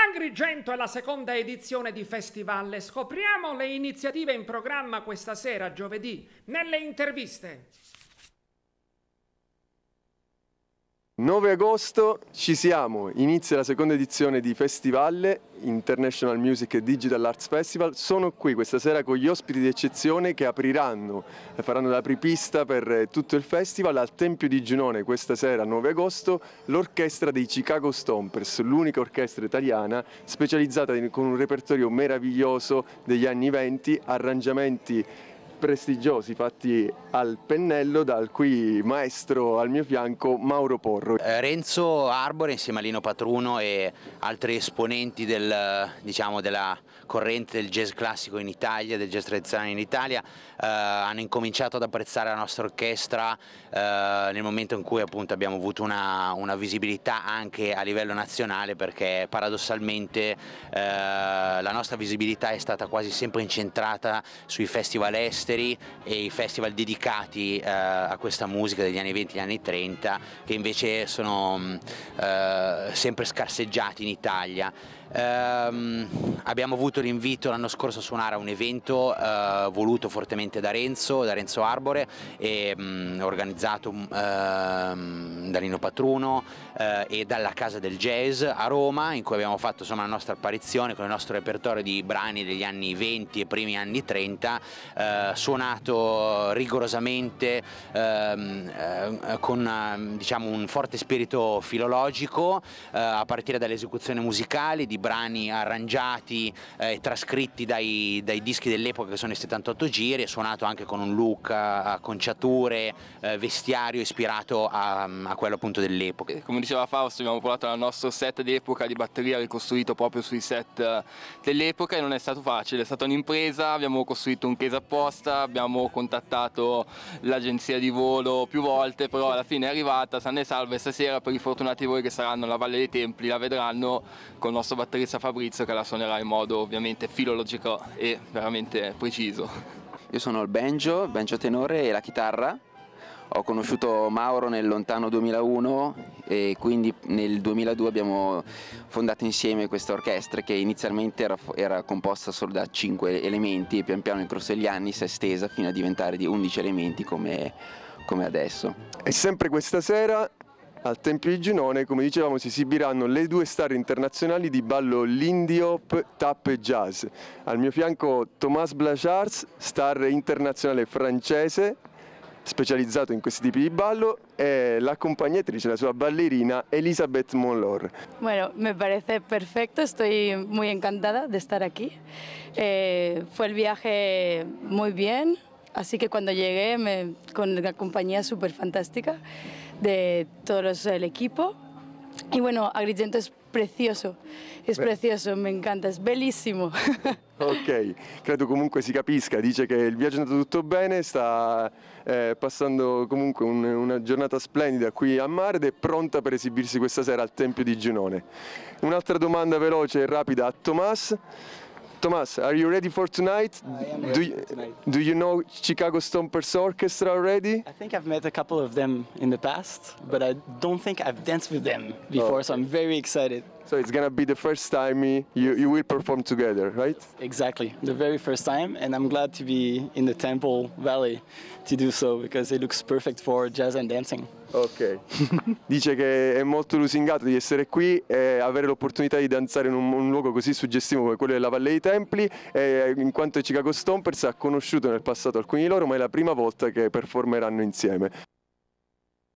Agrigento è la seconda edizione di Festival. Scopriamo le iniziative in programma questa sera, giovedì, nelle interviste. 9 agosto ci siamo, inizia la seconda edizione di Festival, International Music and Digital Arts Festival. Sono qui questa sera con gli ospiti d'eccezione che apriranno e faranno l'apripista per tutto il festival. Al Tempio di Giunone questa sera, 9 agosto, l'orchestra dei Chicago Stompers, l'unica orchestra italiana specializzata con un repertorio meraviglioso degli anni 20, arrangiamenti prestigiosi fatti al pennello dal qui maestro al mio fianco Mauro Porro. Renzo Arbore insieme a Lino Patruno e altri esponenti della corrente del jazz classico in Italia, del jazz tradizionale in Italia, hanno incominciato ad apprezzare la nostra orchestra nel momento in cui appunto abbiamo avuto una visibilità anche a livello nazionale, perché paradossalmente la nostra visibilità è stata quasi sempre incentrata sui festival esteri e i festival dedicati a questa musica degli anni 20 e anni 30, che invece sono sempre scarseggiati in Italia. Abbiamo avuto l'invito l'anno scorso a suonare a un evento voluto fortemente da Renzo Arbore e organizzato da Lino Patruno e dalla Casa del Jazz a Roma, in cui abbiamo fatto insomma la nostra apparizione con il nostro repertorio di brani degli anni 20 e primi anni 30, suonato rigorosamente con diciamo un forte spirito filologico, a partire dalle esecuzioni musicali di brani arrangiati e trascritti dai dischi dell'epoca, che sono i 78 giri, e suonato anche con un look, acconciature, vestiario ispirato a quello appunto dell'epoca. Come diceva Fausto, abbiamo provato al nostro set d'epoca di batteria ricostruito proprio sui set dell'epoca e non è stato facile, è stata un'impresa. Abbiamo costruito un case apposta, abbiamo contattato l'agenzia di volo più volte, però alla fine è arrivata sana e salva, e stasera per i fortunati voi che saranno alla Valle dei Templi la vedranno con il nostro batterista Fabrizio, che la suonerà in modo ovviamente filologico e veramente preciso. Io sono il banjo tenore e la chitarra. Ho conosciuto Mauro nel lontano 2001 e quindi nel 2002 abbiamo fondato insieme questa orchestra, che inizialmente era composta solo da 5 elementi e pian piano nel corso degli anni si è estesa fino a diventare di 11 elementi come adesso. E sempre questa sera al Tempio di Giunone, come dicevamo, si esibiranno le due star internazionali di ballo Lindy Hop, Tap e Jazz. Al mio fianco Thomas Blanchard, star internazionale francese, specializzato in questi tipi di ballo, e l'accompagnatrice, la sua ballerina Elisabeth Monlor. Bueno, me parece perfecto, estoy muy encantada de estar aquí. Fue el viaje muy bien, así que cuando llegué con una compañía súper fantástica de todos el equipo. Y bueno, Agrigento es precioso, me encanta, è bellissimo. Ok, credo comunque si capisca, dice che il viaggio è andato tutto bene, sta passando comunque una giornata splendida qui a mare ed è pronta per esibirsi questa sera al Tempio di Giunone. Un'altra domanda veloce e rapida a Thomas. Thomas, are you ready for tonight? I am ready for tonight. Do you know Chicago Stompers Orchestra already? I think I've met a couple of them in the past, but I don't think I've danced with them before, so I'm very excited. So it's gonna be the first time you will perform together, right? Exactly, the very first time, and I'm glad to be in the Temple Valley to do so, because it looks perfect for jazz and dancing. Ok, dice che è molto lusingato di essere qui e avere l'opportunità di danzare in un luogo così suggestivo come quello della Valle dei Templi, e in quanto ai Chicago Stompers ha conosciuto nel passato alcuni di loro, ma è la prima volta che performeranno insieme.